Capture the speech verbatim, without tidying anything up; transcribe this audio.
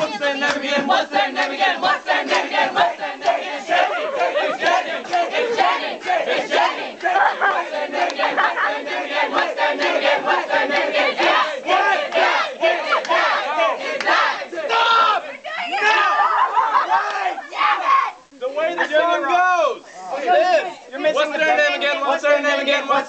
What's their name again? What's their name again? What's their name again? What's their name again? It's Jenny! It's Jenny! It's Jenny! It's Jenny! What's their name again? What's their name again? What's their name again? What's their name again? Yes! Yes! Yes! It's that! It's that! Stop! No! Wait! The way the song goes! Look at this! What's their name again? What's their name again? What's